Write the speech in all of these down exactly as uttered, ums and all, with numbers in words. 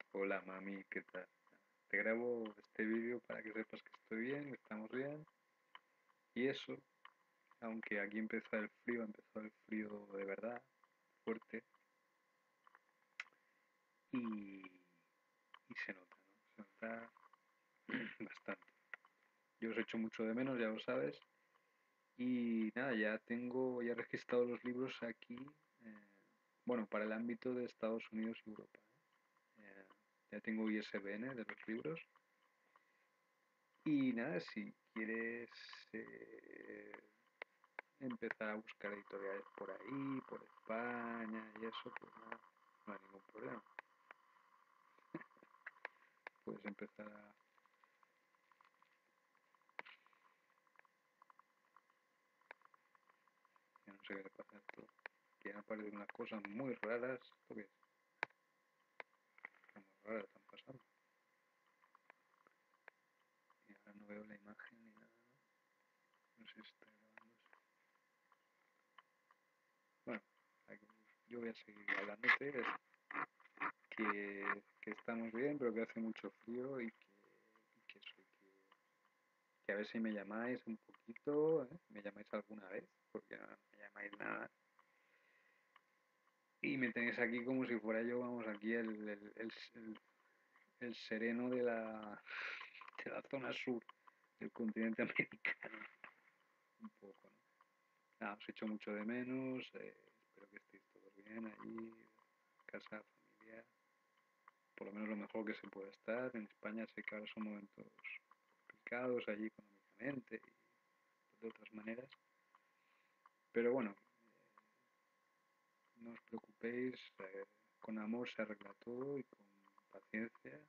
Hola mami, ¿qué tal? Te grabo este vídeo para que sepas que estoy bien, que estamos bien. Y eso, aunque aquí empezó el frío, empezó el frío de verdad, fuerte, y, y se nota, ¿no? Se nota bastante. Yo os echo mucho de menos, ya lo sabes. Y nada, ya tengo, ya he registrado los libros aquí, eh, bueno, para el ámbito de Estados Unidos y Europa. ¿eh? Eh, ya tengo I S B N de los libros. Y nada, si quieres eh, empezar a buscar editoriales por ahí, por España y eso, pues nada, no hay ningún problema. Puedes empezar a... Ya no sé qué le pasa a esto. Que han aparecido unas cosas muy raras. ¿Esto qué es? Cosas muy raras están pasando. Y ahora no veo la imagen ni nada. No, no sé si está grabándose. Bueno, yo voy a seguir hablándote. Que, que estamos bien, pero que hace mucho frío y que, y que soy que que a ver si me llamáis un poquito, ¿eh? Me llamáis alguna vez, porque no me llamáis nada. Y me tenéis aquí como si fuera yo, vamos, aquí el, el, el, el, el sereno de la, de la zona sur del continente americano. Un poco, ¿no? Nada, os echo mucho de menos, eh, espero que estéis todos bien allí, casa, familia, por lo menos lo mejor que se pueda estar. En España sé que ahora son momentos complicados allí económicamente y de otras maneras. Pero bueno, no os preocupéis, eh, con amor se arregla todo y con paciencia.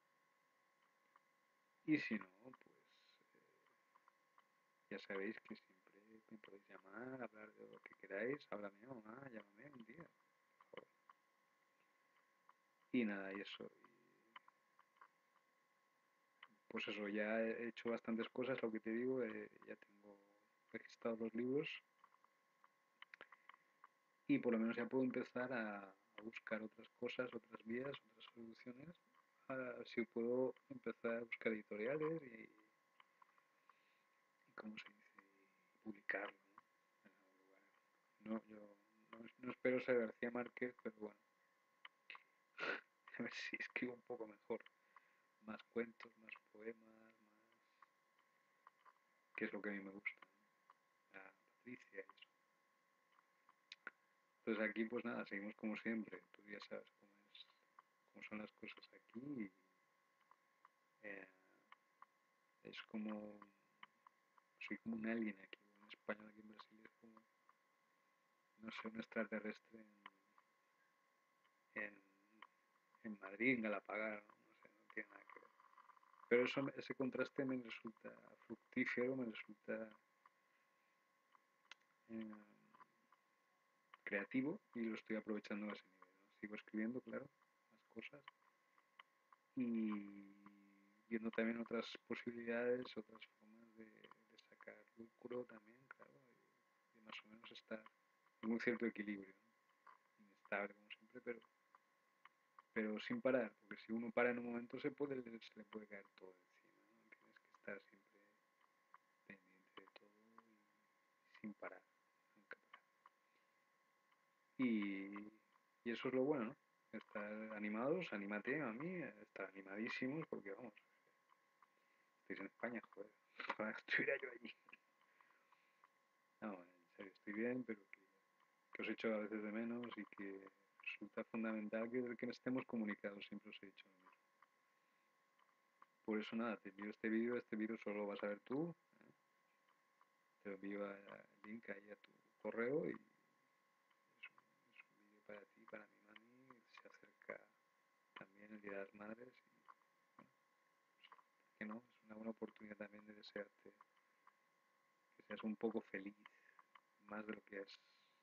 Y si no, pues eh, ya sabéis que siempre me podéis llamar, hablar de lo que queráis. Háblame, mamá, llámame un día, por favor. Y nada, y eso. Y pues eso, ya he hecho bastantes cosas, lo que te digo, eh, ya tengo registrados los libros y por lo menos ya puedo empezar a, a buscar otras cosas, otras vías, otras soluciones. A ver si puedo empezar a buscar editoriales y, y ¿cómo se dice? Y publicarlo, ¿no? En algún lugar. No, yo no, no espero ser García Márquez, pero bueno, a ver si escribo un poco mejor. Más cuentos, más poemas, más... que es lo que a mí me gusta, ¿no? A Patricia y eso. Entonces aquí pues nada, seguimos como siempre. Tú ya sabes cómo es, cómo son las cosas aquí. Y, eh, es como... soy como un alien aquí, un español aquí en Brasil es como, no sé, un extraterrestre en, en, en Madrid, en Galapagar, ¿no? No sé, no tiene nada que ver. Pero eso, ese contraste me resulta fructífero, me resulta eh, creativo y lo estoy aprovechando a ese nivel, ¿no? Sigo escribiendo, claro, más cosas y viendo también otras posibilidades, otras formas de, de sacar lucro también, claro, y, y más o menos estar en un cierto equilibrio, ¿no? Inestable como siempre, pero pero sin parar, porque si uno para en un momento se puede se le puede caer todo encima, ¿no? Tienes que estar siempre pendiente de todo y sin parar, nunca parar. Y, y eso es lo bueno, ¿no? Estar animados, anímate a mí, estar animadísimos, porque vamos, estáis en España, joder, ojalá estuviera yo allí. No, en serio, estoy bien, pero que, que os echo a veces de menos y que resulta fundamental que, que estemos comunicados, siempre os he dicho lo mismo. Por eso nada, te envío este vídeo, este vídeo solo lo vas a ver tú, ¿eh? Te envío el link ahí a tu correo y es un, es un vídeo para ti, para mi mami, se acerca también el Día de las Madres y bueno, pues, ¿por qué no? Es una buena oportunidad también de desearte que seas un poco feliz, más de lo que es,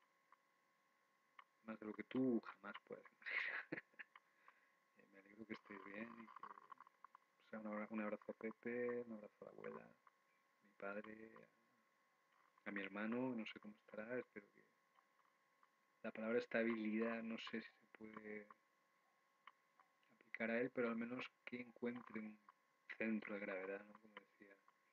más de lo que tú jamás puedes imaginar. eh, me alegro que estés bien y que o sea, un, un abrazo a Pepe, un abrazo a la abuela, a mi padre, a, a mi hermano, no sé cómo estará, espero que la palabra estabilidad no sé si se puede dedicar a él, pero al menos que encuentre un centro de gravedad, ¿no? Como decía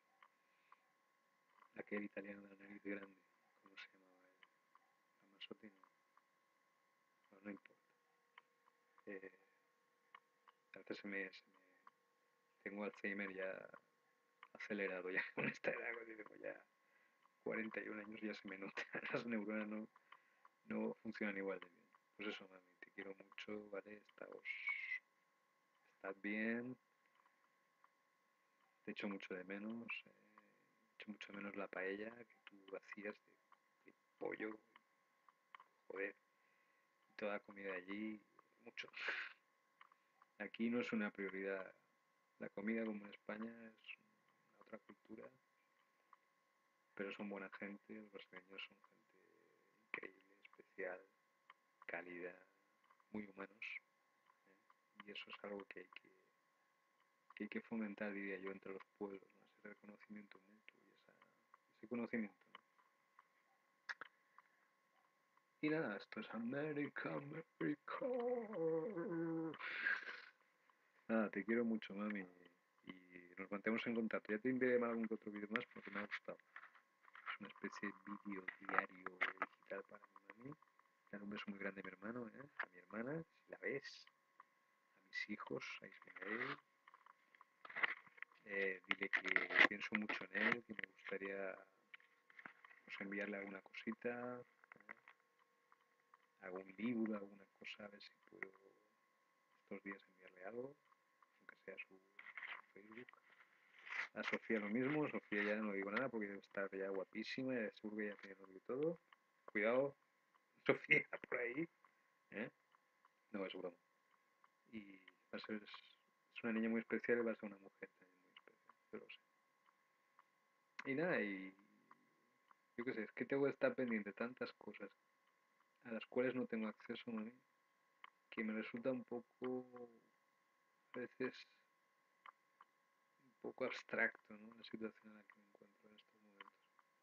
aquel italiano de la nariz grande, ¿cómo se llamaba él? Ramazzotti, no, no, no importa. Eh, a veces se me, se me, tengo Alzheimer ya acelerado, ya con esta edad, cuando tengo ya cuarenta y un años, ya se me nota, las neuronas no, no funcionan igual de bien. Pues eso, mami, te quiero mucho, ¿vale? Estamos, estás bien, te echo mucho de menos, eh, echo mucho de menos la paella que tú hacías de, de pollo, joder, toda la comida allí, mucho. Aquí no es una prioridad, la comida como en España es una otra cultura, pero son buena gente, los brasileños son gente increíble, especial, cálida, muy humanos, ¿eh? Y eso es algo que hay que, que hay que fomentar, diría yo, entre los pueblos, ¿no? Ese reconocimiento mutuo y esa, ese conocimiento, ¿no? Y nada, esto es América, América. Nada, te quiero mucho, mami. Y nos mantemos en contacto. Ya te enviaré algún otro vídeo más porque me ha gustado. Es una especie de vídeo diario digital para mi mami. Dar un beso muy grande a mi hermano, ¿eh? A mi hermana, si la ves. A mis hijos, a Ismael. Eh, dile que pienso mucho en él, que me gustaría pues, enviarle alguna cosita, ¿eh? Algún libro, alguna cosa, a ver si puedo estos días enviarle algo, aunque sea su, su Facebook. A Sofía lo mismo, Sofía ya no digo nada porque está ya guapísima, ya seguro que ya tiene novio y todo. Cuidado, Sofía, por ahí, ¿eh? No, es broma. Y va a ser, es una niña muy especial y va a ser una mujer también muy especial, yo lo sé. Y nada, y yo qué sé, es que tengo que estar pendiente de tantas cosas a las cuales no tengo acceso, mami, que me resulta un poco, a veces, un poco abstracto, ¿no? La situación en la que me encuentro en estos momentos.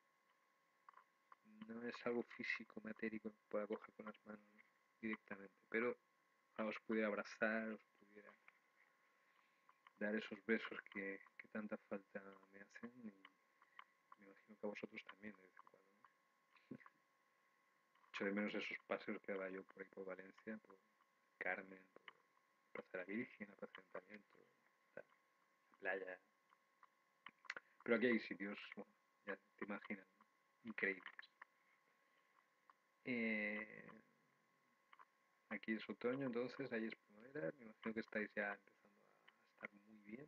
No es algo físico, matérico, que pueda coger con las manos, ¿no? Directamente, pero ojalá os pudiera abrazar, os pudiera dar esos besos que, que tanta falta me hacen y me imagino que a vosotros también de vez en cuando, ¿no? Echo de menos esos paseos que daba yo por ahí por Valencia, por Carmen, por Plaza de la Virgen, la Plaza de Ayuntamiento, la playa. Pero aquí hay sitios, bueno, ya te imaginas, ¿no? Increíbles. Eh, aquí es otoño, entonces ahí es primavera. Me imagino que estáis ya empezando a estar muy bien.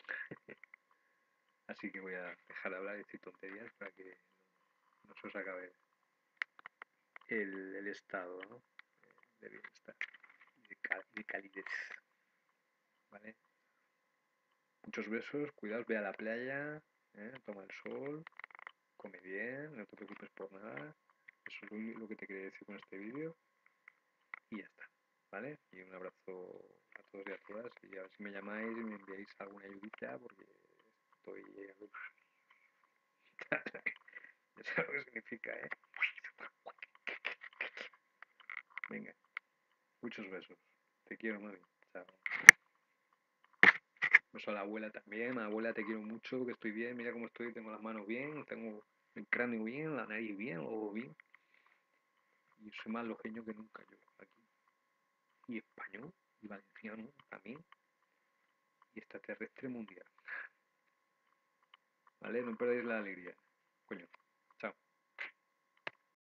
Así que voy a dejar de hablar y decir tonterías para que no, no se os acabe el, el estado, ¿no? De bienestar y de, cal de calidez. ¿Vale? Muchos besos, cuidaos, ve a la playa, ¿eh? Toma el sol, come bien, no te preocupes por nada. Eso es lo, lo que te quería decir con este vídeo. Y ya está, ¿vale? Y un abrazo a todos y a todas. Y a ver si me llamáis y me enviáis alguna ayudita porque estoy... Ya sabes lo que significa, ¿eh? Venga, muchos besos. Te quiero, mami. Chao. Beso a la abuela también. Abuela, te quiero mucho, que estoy bien. Mira cómo estoy. Tengo las manos bien, tengo el cráneo bien, la nariz bien, el ojo bien. Y soy más lojeño que nunca yo aquí. Y español, y valenciano también. Y extraterrestre mundial. ¿Vale? No perdéis la alegría. Coño.